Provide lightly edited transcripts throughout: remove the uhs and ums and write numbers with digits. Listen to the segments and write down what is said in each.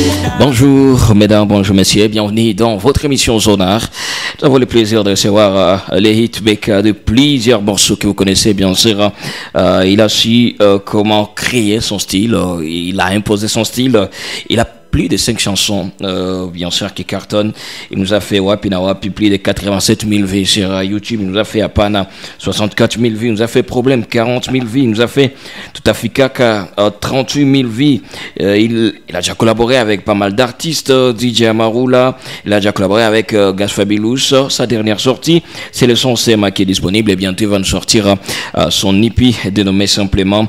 Bonjour mesdames, bonjour messieurs, bienvenue dans votre émission Sonar. Nous avons le plaisir de recevoir les hits BK de plusieurs morceaux que vous connaissez bien sûr. Il a su comment créer son style, il a imposé son style, il a plus de 5 chansons, bien sûr, qui cartonnent. Il nous a fait Wapi na Wapi, plus de 87 000 vues sur YouTube. Il nous a fait Apana, 64 000 vues. Il nous a fait Problème, 40 000 vues. Il nous a fait Tout à fait Kaka, 38 000 vues. Il a déjà collaboré avec pas mal d'artistes, DJ Amarula. Il a déjà collaboré avec Gas Fabulous. Sa dernière sortie, c'est le son CMA qui est disponible. Et bientôt, il va nous sortir son EP dénommé simplement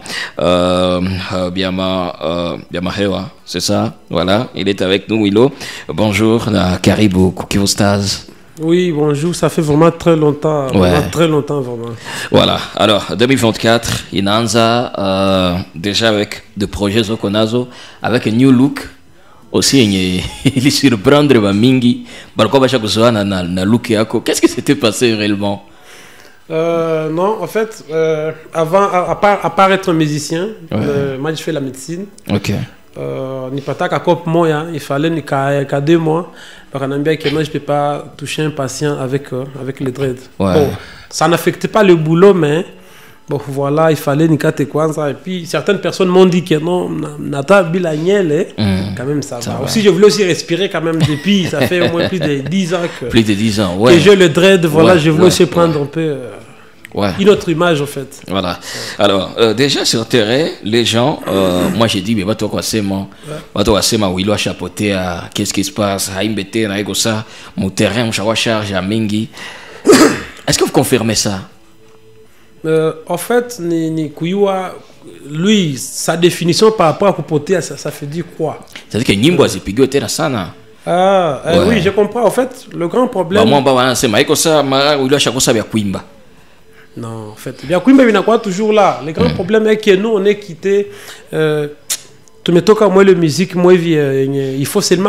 Biama Hewa. C'est ça, voilà, il est avec nous, Willow. Bonjour, Caribou, Kukivo Stars. Oui, bonjour, ça fait vraiment très longtemps, vraiment. Voilà, alors, 2024, Inanza, déjà avec des projets Zokonazo, avec un new look, aussi, il est surprendre Mingi, na look yako. Qu'est-ce qui s'était passé réellement? Non, en fait, avant, à part être musicien, moi je fais la médecine. Ok. Nipataka cop moya, il fallait qu'à 2 mois. Parce qu'on a bien que moi je peux pas toucher un patient avec les dreads. Ouais. Bon, ça n'affectait pas le boulot, mais bon voilà, il fallait nikate kwanza. Et puis certaines personnes m'ont dit que non, nata bilaniel, quand même ça va. Aussi je voulais aussi respirer quand même depuis, ça fait au moins plus de 10 ans que. Plus de 10 ans, ouais. Que j'ai le dread, voilà, je voulais aussi prendre un peu. Une autre image en fait. Voilà. Alors déjà sur le terrain, les gens, moi j'ai dit mais va toi quoi c'est moi, Willow a chapeauté à qu'est-ce qui se passe, à imbété na ego ça, mon terrain, mon charge à Mingi. Est-ce que vous confirmez ça? En fait, ni Kuyua, lui, sa définition par rapport à Kupotea, ça fait dire quoi? C'est-à-dire que Nimbo Zipigo était là sana. Oui, je comprends. En fait, le grand problème. Moi, c'est Maïko ça, Willow a chapeauté ça avec Kwimba. Non, en fait, bien Kwimba il n'a pas toujours là. Le grand problème est que nous on est quitté. Tu me toques à moi la musique, moi il faut seulement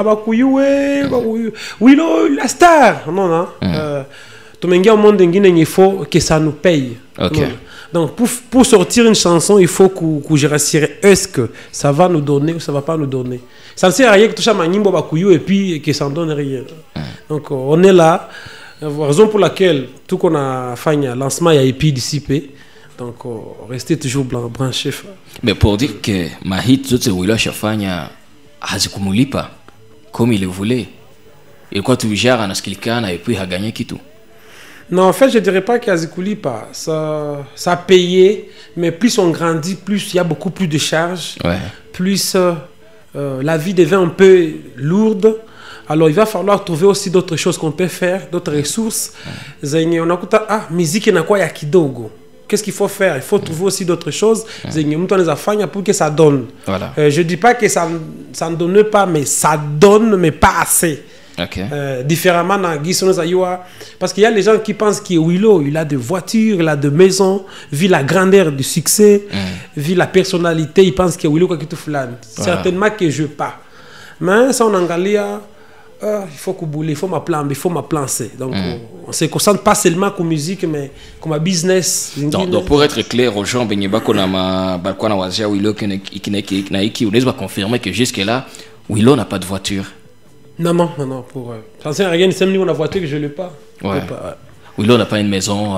Willow la star. Non. Tu me dis au monde il faut que ça nous paye. Okay. Donc pour sortir une chanson, il faut que je rassure est-ce que ça va nous donner ou ça va pas nous donner. Ça ne sert à rien que tu sois manimbo bakuyou et puis que ça ne donne rien. Donc on est là. Raison pour laquelle tout qu'on a fait un lancement il y a EP dissipé, donc restez toujours branché. Mais pour dire que ma hit zote Willow Shafanya hazikumulipa comme il le voulait, il quoi tu gères à Naskilkana et puis a gagné qui tout. Non, en fait je dirais pas qu'Azikulipa ça a payé, mais plus on grandit, plus il y a beaucoup plus de charges, plus la vie devient un peu lourde. Alors, il va falloir trouver aussi d'autres choses qu'on peut faire, d'autres ressources. On a musique na quoi ya kidogo. Qu'est-ce qu'il faut faire? Il faut trouver aussi d'autres choses. Pour que ça donne. Voilà. Je dis pas que ça ne donne pas, mais ça donne, mais pas assez. Okay. Différemment dans parce qu'il y a les gens qui pensent que Willow il a de voitures, il a de maisons, vu la grandeur du succès, vu la personnalité, ils pensent que Willow quoi qui tout flan. Certainement que je pas. Mais ça on engalia. Il faut que boule, il faut ma plan, il faut ma plancer. Donc, on se concentre pas seulement comme musique, mais comme un business. Donc, pour être clair aux gens, Benyeba Konama, Balkwana Wazia, Willow, Kinaiki, on va confirmer que jusque-là, Willow n'a pas de voiture. Non. Pour ça ne sert à rien, c'est même on a voiture que je l'ai pas. Willow n'a pas une maison.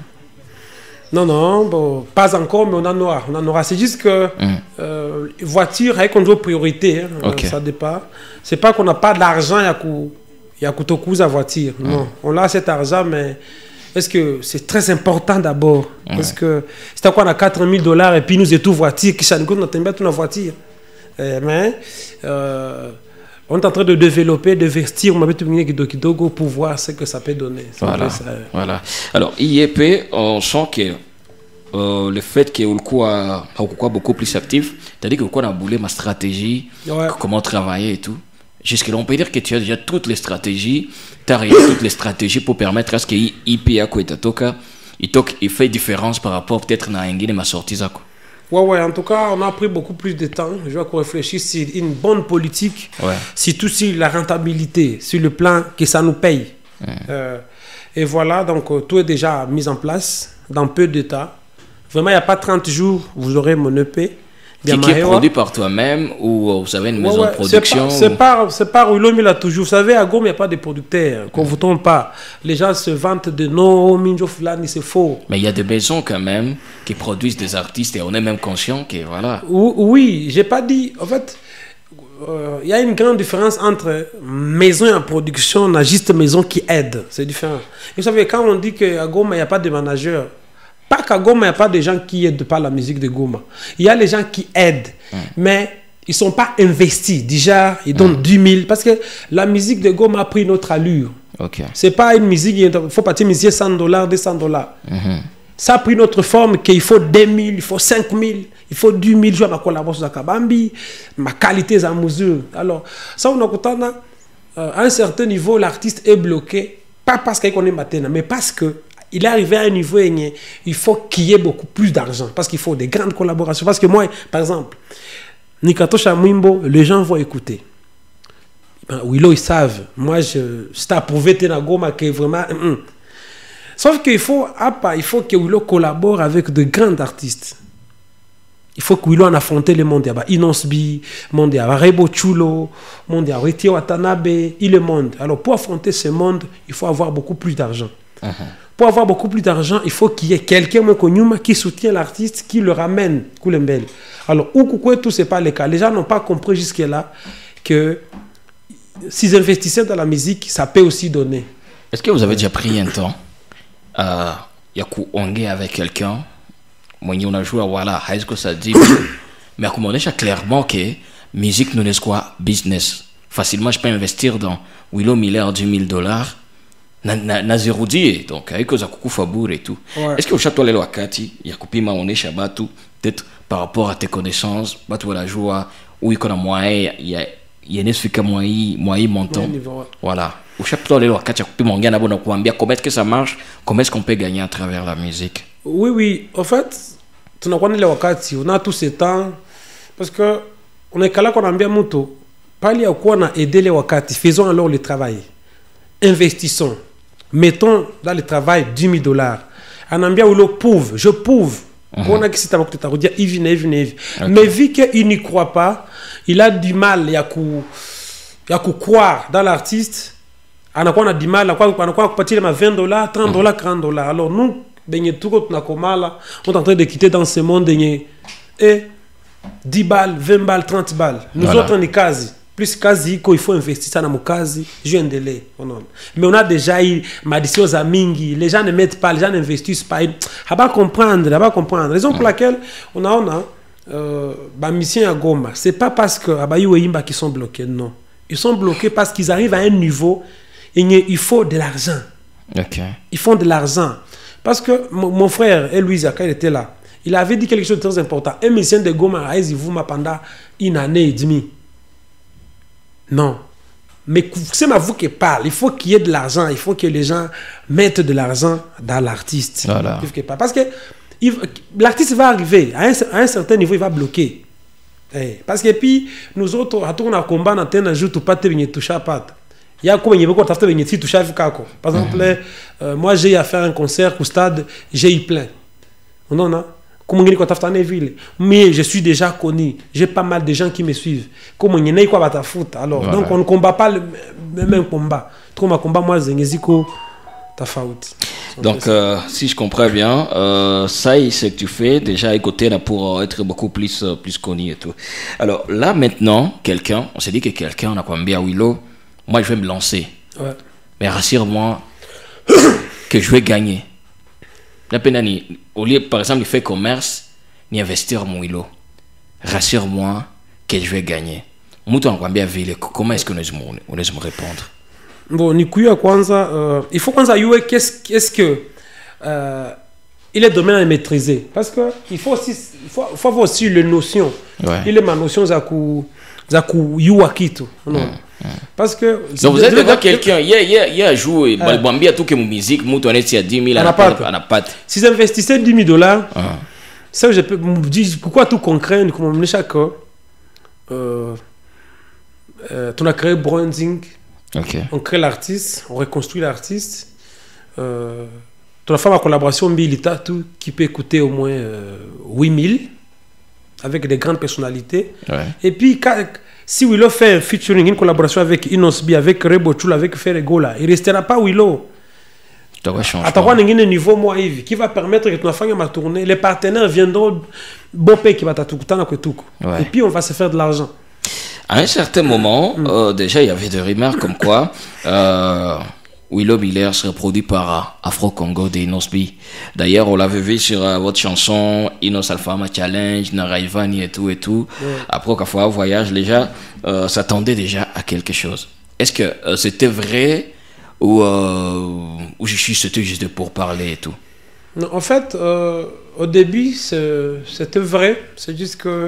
Non, bon, pas encore, mais on en aura. C'est juste que voiture, avec une priorité, ça dépend. C'est pas qu'on n'a pas d'argent, il y a à voiture. Non, on a cet argent, mais est-ce que c'est très important d'abord? Parce que c'est quoi, on a $4 000 et puis nous et tout voiture, qui s'en compte, on a toute voiture. Mais on est en train de développer, de vestir, on m'a dit pour voir ce que ça peut donner. Voilà. Alors, IEP, on sent que le fait que Ulko a beaucoup plus actif, c'est-à-dire que Ulko a boulé ma stratégie, comment travailler et tout. Jusque-là, on peut dire que tu as déjà toutes les stratégies, tu as réalisé toutes les stratégies pour permettre à ce que IPA il fait différence par rapport peut-être à ma sortie. En tout cas, on a pris beaucoup plus de temps. Je dois réfléchir sur une bonne politique, surtout sur la rentabilité, sur le plan que ça nous paye. Et voilà, donc tout est déjà mis en place dans peu de temps. Vraiment, il n'y a pas 30 jours, vous aurez mon EP. Qui est produit par toi-même ou vous avez une maison de production? C'est pas Willow Mila toujours. Vous savez, à Goma, il n'y a pas de producteurs. Qu'on ne vous trompe pas. Les gens se vantent de non, Minjo Fulani, c'est faux. Mais il y a des maisons quand même qui produisent des artistes et on est même conscient que voilà. Oui, j'ai pas dit. En fait, il y a une grande différence entre maison et production, et juste maison qui aide. C'est différent. Et vous savez, quand on dit qu'à Goma, il n'y a pas de manager, pas qu'à Goma, il n'y a pas de gens qui aident par la musique de Goma. Il y a les gens qui aident, mais ils ne sont pas investis. Déjà, ils donnent 10 000. Parce que la musique de Goma a pris notre allure. Okay. Ce n'est pas une musique, il faut partir musicien $100, $200. Ça a pris notre forme qu'il faut 2 000, il faut 5 000, il faut 10 000 jours à ma collaboration avec Kabambi, ma qualité est en mesure. Alors, ça, on a à un certain niveau, l'artiste est bloqué, pas parce qu'il connaît maintenant, mais parce que il est arrivé à un niveau où il faut qu'il y ait beaucoup plus d'argent. Parce qu'il faut des grandes collaborations. Parce que moi, par exemple, Nikato Chamwimbo, les gens vont écouter. Willow, ils savent. Moi, c'est approuvé Tenagoma que vraiment... Sauf qu'il faut que Willow collabore avec de grands artistes. Il faut que Willow en affronte le monde. Il y a Inosbi, le monde, il y a Rebo Chulo, le monde, il y a Riti Watanabe, le monde. Alors, pour affronter ce monde, il faut avoir beaucoup plus d'argent. Pour avoir beaucoup plus d'argent, il faut qu'il y ait quelqu'un qui soutient l'artiste, qui le ramène. Alors, tout ce n'est pas le cas. Les gens n'ont pas compris jusque-là que s'ils investissaient dans la musique, ça peut aussi donner. Est-ce que vous avez déjà pris un temps Yaku Ongue avec quelqu'un? Moi, on a joué à voilà, est-ce que ça dit? Mais à comment clairement que musique nous est quoi business. Facilement, je peux investir dans Willow Miller $10 000. Na zéro dit donc avec aux akuku fabour et tout. Est-ce que au château lelo akati yakupi ma on est shabatu peut-être par rapport à tes connaissances batu la joie où il connaît moyen il y a n'explique moyen montant voilà au château lelo akati yakupi mon gars bon kuambia comment est-ce que ça marche, comment est-ce qu'on peut gagner à travers la musique? Oui en fait tunakwani le wakati on a tout ce temps parce que on est kala qu'on ambia moto pali ya kuwa na aider les wakati faisons alors le travail, investissons. Mettons dans le travail $10 000. En ambia ou le pauvre, je pauvre. On a qui s'est avec te dire, il vient. Mais vu qu'il n'y croit pas, il a du mal, il y a croire dans l'artiste. On a du mal, on a partir de $20, $30, $40. Alors nous, on est en train de quitter dans ce monde et 10 balles, 20 balles, 30 balles. Nous autres, on est quasi. Plus quasi qu'il faut investir dans mon quasi, je viens de l'air. Mais on a déjà eu Madison Zamingi, les gens ne mettent pas, les gens n'investissent pas. Il faut pas comprendre. Raison pour laquelle on a mission à Goma. C'est pas parce que Abayou et Imba qui sont bloqués, non. Ils sont bloqués parce qu'ils arrivent à un niveau et il faut de l'argent. Okay. Ils font de l'argent. Parce que mon frère, Louise, quand il était là, il avait dit quelque chose de très important. Un musicien de Goma a Ezivuma pendant 1 année et demie. Non. Mais c'est ma vous qui parle. Il faut qu'il y ait de l'argent. Il faut que les gens mettent de l'argent dans l'artiste. Voilà. Parce que l'artiste va arriver. À un certain niveau, il va bloquer. Parce que puis, nous autres, à tout on a combat dans un jour, tu pas te venir toucher à pas. Il y a quoi, il y a beaucoup de venir toucher à Fikako. Par exemple, moi, j'ai à faire un concert au stade, j'ai eu plein. Non. Mais je suis déjà connu. J'ai pas mal de gens qui me suivent. Comment il y a quoi à foot. Alors, donc on ne combat pas le même combat. Trop ma combat, moi, Zengeziko, ta faute. Donc, si je comprends bien, ça, c'est ce que tu fais déjà à côté là pour être beaucoup plus connu et tout. Alors là, maintenant, on s'est dit que quelqu'un, on a combien Willow, moi, je vais me lancer. Ouais. Mais rassure-moi que je vais gagner. Au lieu, par exemple, de faire commerce, ni investir mon Willow. Rassure-moi que je vais gagner. Comment est-ce que nous allons répondre? Bon, Nikuya Kwanza, il faut Kwanza Yue, qu'est-ce que il est domaine à maîtriser. Parce que il faut avoir aussi les notions. Ouais. Il est ma notion Zaku Yuakitu. Non. Parce que donc vous êtes devant quelqu'un il a joué Bambi a tout que musique moi on est à 10 000 à la patte. Si j'investissais $10 000, ça je peux me dire pourquoi tout concret comme on chaque on a créé branding. Okay. On crée l'artiste, on reconstruit l'artiste. On a fait ma collaboration Milita tout qui peut coûter au moins 8 000. avec des grandes personnalités. Et puis, si Willow fait un featuring, une collaboration avec Inosbi, avec Rebo Chula, avec Ferregola, il ne restera pas Willow. Attends, il y a un niveau moi, qui va permettre que tu fasses ma tournée. Les partenaires viendront, bon pays qui va t'attendre. Et puis, on va se faire de l'argent. À un certain moment, déjà, il y avait des rumeurs comme quoi Willow Miller serait produit par Afro-Congo de Inosbi. D'ailleurs, on l'avait vu sur votre chanson Inos Alphama Challenge, Naraivani et tout. Après, quand on voyage, les gens s'attendaient déjà à quelque chose. Est-ce que c'était vrai ou c'était juste pour parler et tout? Non, en fait, au début, c'était vrai. C'est juste que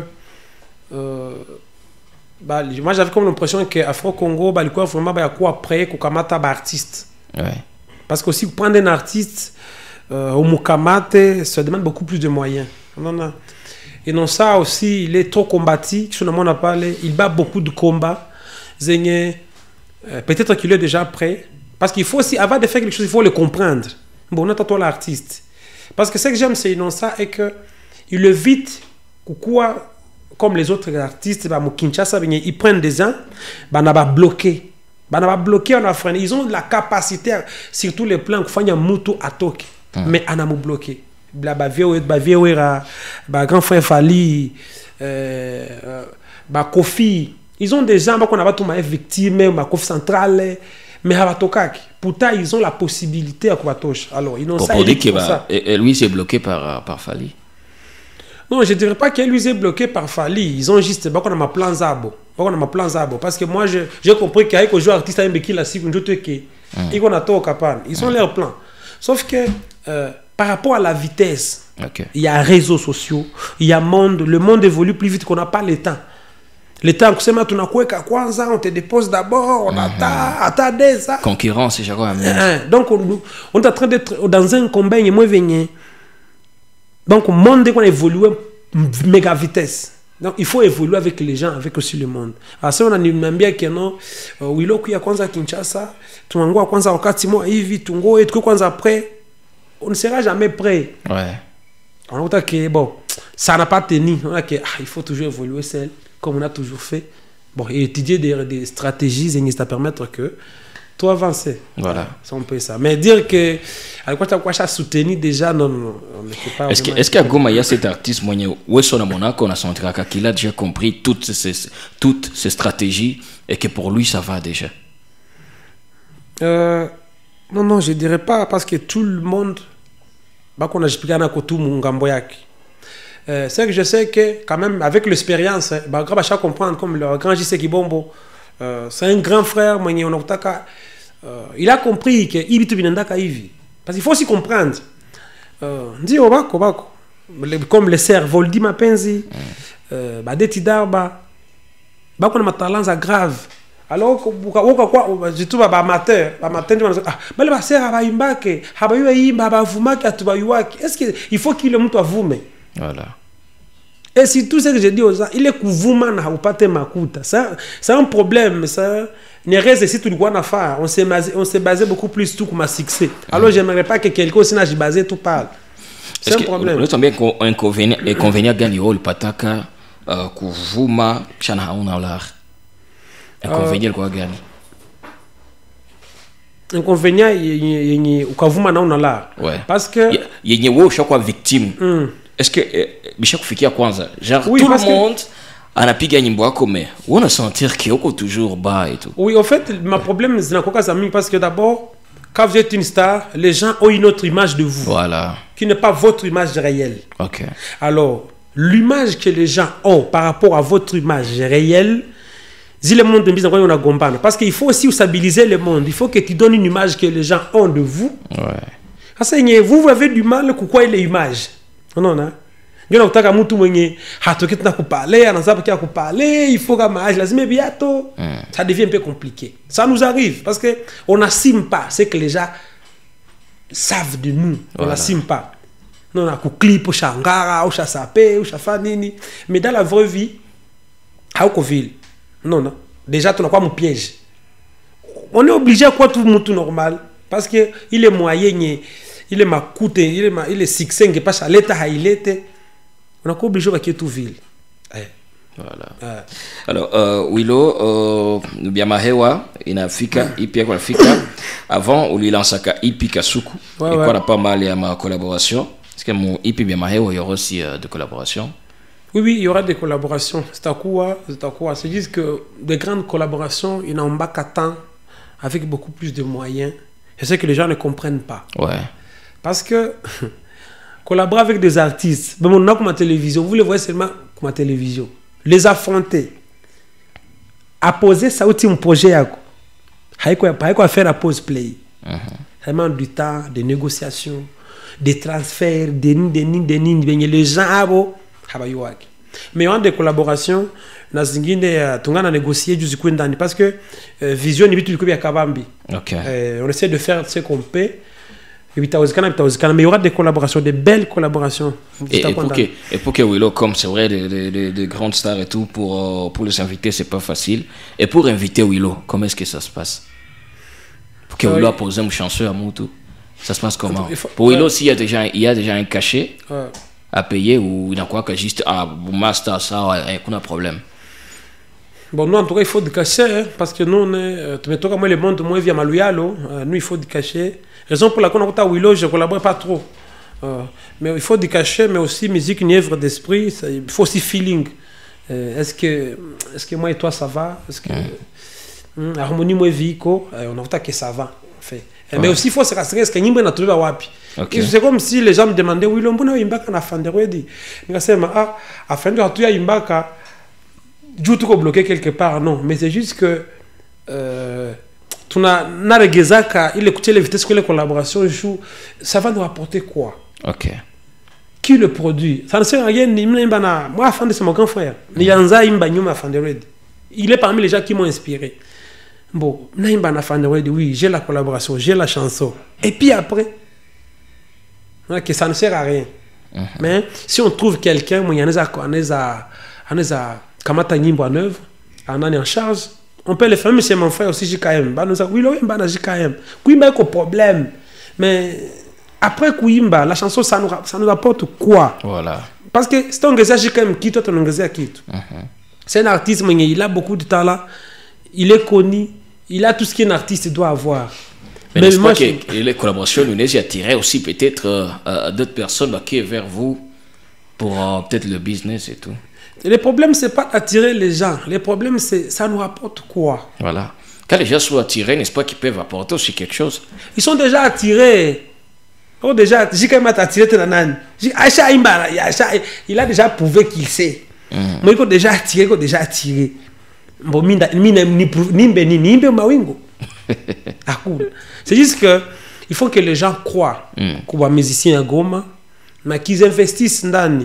moi, j'avais comme l'impression que Afro-Congo, il y a vraiment après Kukamata artiste. Parce que aussi, prendre un artiste au Mukamate, ça demande beaucoup plus de moyens. Et non, ça aussi, il est trop combattu. On a parlé, il bat beaucoup de combats. Peut-être qu'il est déjà prêt. Parce qu'il faut aussi, avant de faire quelque chose, il faut le comprendre. Bon, on a toi l'artiste. Parce que ce que j'aime, c'est Inonsa, et qu'il évite, comme les autres artistes, ils prennent des gens, ils ont bloqué. On a freiné. Ils ont la capacité, sur tous les plans, de faire un mouton à Tok. Mais on a bloqué. Grand frère Fali, Kofi. Ils ont des gens qu'on a pas victime, Kofi Central. Mais pourtant, ils ont la possibilité à Kouatoche. Alors, ils ont ça. Pour dire que lui, c'est bloqué par Fali. Non, je ne dirais pas que lui est bloqué par Fali. Ils ont juste on a plan Zabo. Parce que moi, j'ai compris qu'avec le joueur artiste, ils ont leur plan. Sauf que par rapport à la vitesse, il y a réseaux sociaux, il y a le monde évolue plus vite qu'on n'a pas le temps. Le temps que c'est maintenant, on te dépose d'abord, on attend des ans. Concurrence, c'est chaque fois. Donc, on est en train d'être dans un combat, et moi, donc, le monde évolue à méga vitesse. Donc, il faut évoluer avec les gens, avec aussi le monde. Alors, ça, on a niambia que non, Willow kuya kwanza Kinshasa, tunangua kwanza wakati mo hivi, tungo et kwanza après, on ne sera jamais prêt. On a que bon, ça n'a pas tenu. On a que il faut toujours évoluer seul, comme on a toujours fait. Bon, et étudier des stratégies, ça permettre que tout avancer. Voilà. Ça, on peut ça. Mais dire que à quoi tu as soutenu déjà, non, on ne peut pas. Est-ce qu'à Goma, il y a cet artiste moyen où est-ce qu'on a senti qu'il a déjà compris toutes ces stratégies et que pour lui, ça va déjà? Non, je ne dirais pas parce que tout le monde, qu'on a expliqué à tout mon gamboyak. C'est que je sais que quand même avec l'expérience, je comprendre comme le grand JC Kibombo, c'est un grand frère, il a compris que parce qu'il faut aussi comprendre. Comme les serfs, Voldi Mapenzi, Badeti Darba, on a talents grave. Alors, je trouve est-ce qu'il faut qu'il le montre à vous? Voilà. Et si tout ce que je dis aux gens, il est couvert ou pas te makuta. C'est un problème. Ça ne reste si tout le monde a fait. On s'est basé beaucoup plus tout comme un succès. Alors j'aimerais pas que quelqu'un aussi n'a basé tout parle. C'est un problème. Nous sommes bien inconvénient gagner le pataka kuvuma chana hauna l'art. Inconvénient quoi gagner. Inconvénient il ukavuma na una l'art. Parce que yenye wo chaque victime. Est-ce que Bichak Fikia Kwanza, genre oui, tout le monde a piqué nyimbo yako mais on a sentir qu'il est toujours bas et tout. Oui, en fait, ma problème c'est parce que d'abord quand vous êtes une star, les gens ont une autre image de vous. Voilà. Qui n'est pas votre image réelle. OK. Alors, l'image que les gens ont par rapport à votre image réelle, si le monde est on a gombana parce qu'il faut aussi stabiliser le monde, il faut que tu donnes une image que les gens ont de vous. Parce que vous avez du mal pourquoi il est image. Non. Il faut ça devient un peu compliqué. Ça nous arrive parce que on n'assume pas ce que les gens savent de nous. On n'assume pas. Non, on a clip au Shangara, au Chasapé, au Chafanini. Mais dans la vraie vie, à Okoville, non. Déjà, tu n'as pas mon piège. On est obligé à quoi tout le monde normal parce que il est moyen. Il est macoute, il est succès, il est pas à l'état, il était. On a obligé de quitter toute ville. Voilà. Alors, Willow, Biamahewa, inafika, Ipia kwa fika. Avant, on lui lance à Ipi Kasuku. Et quoi, on a pas mal à ma collaboration. Est-ce que mon Ipi Biamahewa, il y aura aussi de collaboration? Oui, il y aura des collaborations. C'est à quoi? C'est juste que des grandes collaborations, il n'en a pas qu'à avec beaucoup plus de moyens. Je sais que les gens ne comprennent pas. Ouais. Parce que collaborer avec des artistes, même on a comme à télévision, vous les voyez seulement comme à télévision. Les affronter, à poser ça aussi un projet à quoi faire la pause play. Vraiment du temps, des négociations, des transferts, des les gens mais on a des collaborations, on a négocié parce que vision est du Kabambi. On essaie de faire ce qu'on peut. Mais il y aura des collaborations, des belles collaborations. Et pour que Willow, comme c'est vrai, de grandes stars et tout, pour les inviter, c'est pas facile. Et pour inviter Willow, comment est-ce que ça se passe? Pour que Willow pose un chanceux à Moutou, ça se passe comment? Pour Willow, s'il y a déjà un cachet à payer ou il y a quoi que juste à master, ça, il n'y a aucun problème. Bon, nous, en tout cas, il faut du cachet, parce que nous, on est. Tu me toques, moi, le monde, moi, via Malouyalo, nous, il faut du cachet. Raison pour laquelle, on a Willow, je ne collabore pas trop. Mais il faut du cachet, mais aussi musique, une œuvre d'esprit. Il faut aussi feeling. Est-ce que moi et toi, ça va? Est-ce que. Harmonie, moi, Vico, on a que ça va. En fait. Mais aussi, il faut se rassurer, est-ce que nous, on a trouvé à Wapi? C'est comme si les gens me demandaient, Willow, on a Imbaka, on a Fanderwedi. Mais c'est à Fender, tu as Imbaka. Du tout bloqué quelque part, non. Mais c'est juste que tu n'as il écoutait les vitesses que les collaborations jouent. Ça va nous apporter quoi? Ok. Qui le produit? Ça ne sert à rien. Moi, Fande, c'est mon grand frère. Il est parmi les gens qui m'ont inspiré. Bon, oui, j'ai la collaboration, j'ai la chanson. Et puis après, que ça ne sert à rien. Mais si on trouve quelqu'un, il y a Kamata Nyimbo en œuvre, on en est en charge. On peut le faire, mais c'est mon frère aussi, JKM. Nous avons JKM. Kouimba est un problème. Mais après Kouimba, la chanson, ça nous apporte quoi? Voilà. Parce que c'est un gars JKM qui, toi, tu es un gars qui. C'est un artiste, mais il a beaucoup de talent. Il est connu. Il a tout ce qu'un artiste doit avoir. Mais moi, les collaborations, nous les attirent aussi peut-être d'autres personnes qui sont vers vous pour peut-être le business et tout. Le problème, ce n'est pas d'attirer les gens. Le problème, c'est ça nous apporte quoi? Voilà. Quand les gens sont attirés, n'est-ce pas qu'ils peuvent apporter aussi quelque chose? Ils sont déjà attirés. Oh, déjà, j'ai quand même attiré Tenanan. Il a déjà prouvé qu'il sait. Moi, il est déjà attiré. Bon, c'est juste que il faut que les gens croient qu'on est musicien à Goma, mais qu'ils investissent dans.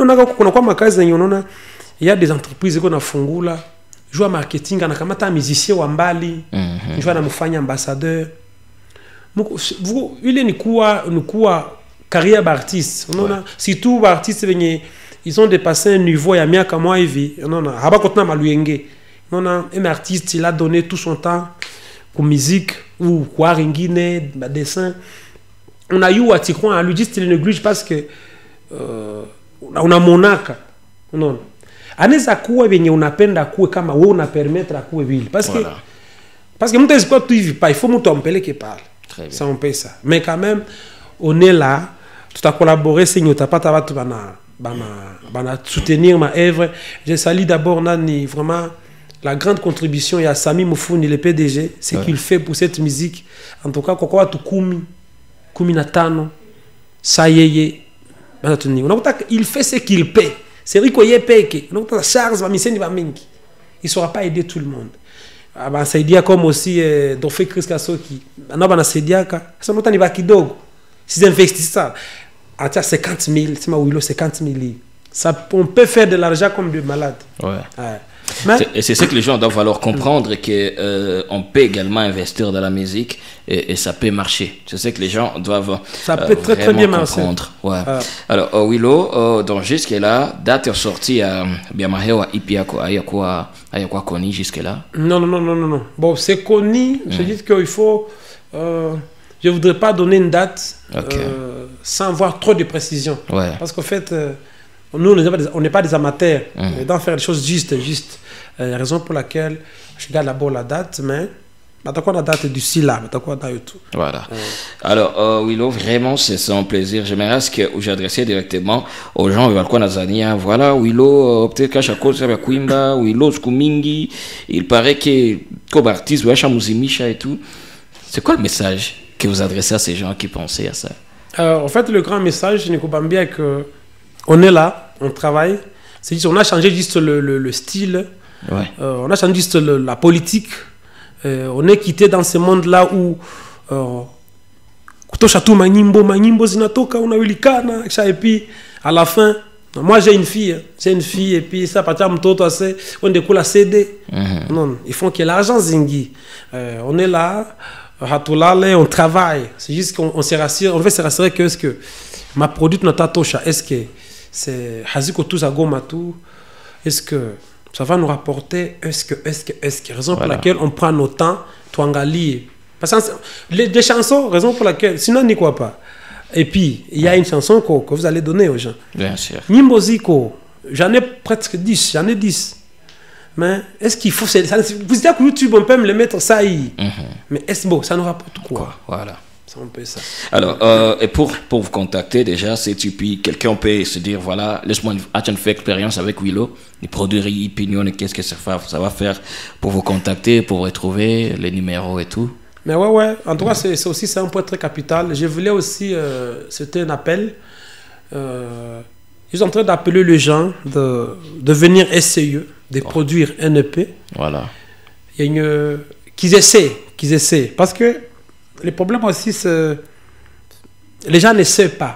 Il y a des entreprises qui ont fungula, jouent marketing, on a kamata musicien wa mbali, jouent na mufanya ambassadeur. Il est ni kuwa carrière d'artiste. Surtout artistes ils ont dépassé un niveau il y a miaka moi hivi. On a haba kotna maluyenge. On a un artiste, il a donné tout son temps pour musique ou quoi ringine, dessin. On a eu à Tikron à lui juste il néglige parce que on a monaka. Non. Aneza kuwa venye unapenda kuwe kama wewe una permettre kuwe vile parce que mtu eziko tu hivi pas il faut mtu ampeleke pale. Ça on paye ça. Mais quand même on est là, tout à collaborer si nous tapata watu bana soutenir ma œuvre. Je salue d'abord nani vraiment la grande contribution il y a Sami Mufuni le PDG, ce qu'il fait pour cette musique. En tout cas kwa watu 15 sayeye il fait ce qu'il paie. C'est vrai qu'il paye. Donc, Charles va misser, il ne saura pas aider tout le monde. Ça dit comme aussi Dofé Chris Kasoki. Ça n'a pas kidogo. Si investissent ça, à 50 000, c'est ma Willow, 50 000 livres. On peut faire de l'argent comme de malade. Et c'est ce que les gens doivent alors comprendre, qu'on peut également investir dans la musique et ça peut marcher. C'est ce que les gens doivent ça peut très bien comprendre. Alors, Willow, donc jusque-là, date sortie à Biamahewa Ipiako, Ayakwa connu jusque-là? Non. Bon, c'est connu. Je dis qu'il faut. Je ne voudrais pas donner une date sans avoir trop de précision. Parce qu'en fait, nous, on n'est pas des amateurs. On doit faire les choses justes. La raison pour laquelle je regarde d'abord la date, mais la date du SILA, tout. Voilà. Alors, Willow, vraiment, c'est un plaisir. J'aimerais que j'adressais directement aux gens qui ont Nazania. Voilà, Willow, peut-être qu'à chaque fois, c'est Kuimba, Willow, Skumingi. Il paraît que, comme artiste, Wacha Muzimisha et tout. C'est quoi le message que vous adressez à ces gens qui pensaient à ça? En fait, le grand message, Nico Bambia, est qu'on est là, on travaille. C'est-à-dire qu'on a changé juste le style, on a changé juste la politique. On est quitté dans ce monde-là où kutosha tu manyimbo zinatoka unawilikana et puis à la fin moi j'ai une fille et puis ça partir mtoto assez on découle la CD. Non, il faut que l'argent zingi. On est là on travaille, c'est juste qu'on on veut se rassurer que est-ce que ma produit notre tosha, est-ce que c'est haziko tout zagoma tout, est-ce que ça va nous rapporter, est-ce que raison pour laquelle on prend nos temps, Touangali. Parce que des chansons, raison pour laquelle, sinon n'y croit pas. Et puis, il y a une chanson que vous allez donner aux gens. Bien sûr. Nimboziko, j'en ai presque 10, Mais est-ce qu'il faut... Vous dites que YouTube, on peut me le mettre ça. Mais est-ce bon, ça nous rapporte quoi? Voilà. Un peu ça. Alors, et pour vous contacter déjà, c'est quelqu'un peut se dire, voilà, laisse-moi une fait expérience avec Willow, les produits, opinions, qu'est-ce que ça va faire pour vous contacter, pour retrouver les numéros et tout. Mais ouais, en tout cas, c'est un point très capital. Je voulais aussi, c'était un appel, ils sont en train d'appeler les gens de venir essayer, de produire un EP. Voilà. Il y a qu'ils essaient, parce que le problème aussi, c'est les gens n'essaient pas.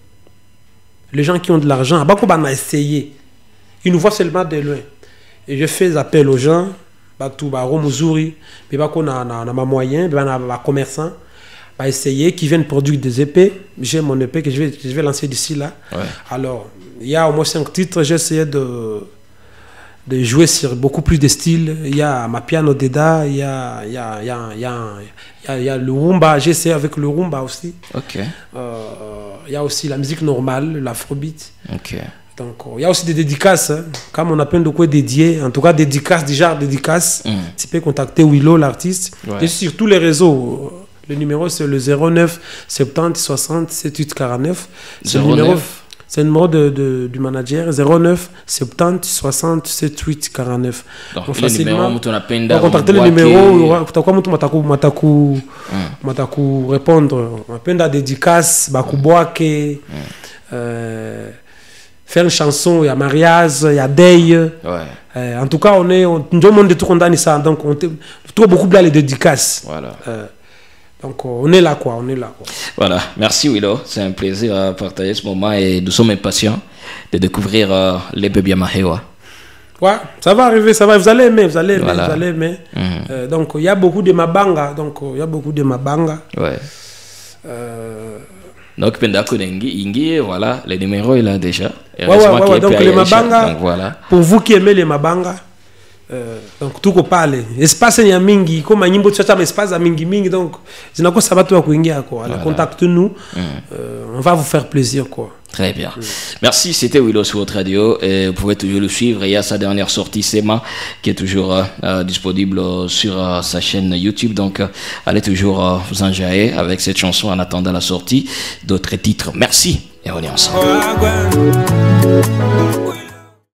Les gens qui ont de l'argent, on a essayé. Ils nous voient seulement de loin. Et je fais appel aux gens, Romuzuri, on a moyen, on a commerçants, essayer, qui viennent produire des épées. J'ai mon épée que je vais lancer d'ici là. Ouais. Alors, il y a au moins 5 titres, j'ai essayé de jouer sur beaucoup plus de styles. Il y a ma piano deda, il y a le rumba, j'ai essayé avec le rumba aussi. Ok. Il y a aussi la musique normale, l'afrobeat. Ok. Donc il y a aussi des dédicaces, hein. Comme on a plein de quoi dédier, en tout cas dédicaces, tu peux contacter Willow, l'artiste. Et sur tous les réseaux, le numéro c'est le 09 70 60 78 49. C'est le numéro. C'est le numéro du manager, 09 70 60 78 49. Donc, facilement, on va contacter le numéro, mataku répondre. On appelle la dédicace, bakuboake, faire une chanson, il y a mariage, il y a deuil. En tout cas, on est le monde de tout condamné ça. Donc, on trouve beaucoup de les dédicaces. Voilà. Donc, on est là, quoi. Voilà. Merci, Willow. C'est un plaisir à partager ce moment et nous sommes impatients de découvrir les bébés Mahewa. Ouais, ça va arriver, ça va. Vous allez aimer. Donc, il y a beaucoup de Mabanga. Ouais. Donc, voilà, les numéros, il a déjà. Ouais. Donc, les Mabanga, donc, voilà. Pour vous qui aimez les Mabanga, donc tout parle espace ya mingi comme nyimbo tchacha mais espace ya mingi donc zinako sabato ya kuingia quoi. Contactez-nous, on va vous faire plaisir quoi. Très bien. Merci, c'était Willow sur votre radio et vous pouvez toujours le suivre. Il y a sa dernière sortie Sema qui est toujours disponible sur sa chaîne YouTube, donc allez toujours vous enjailler avec cette chanson en attendant la sortie d'autres titres. Merci et on est ensemble.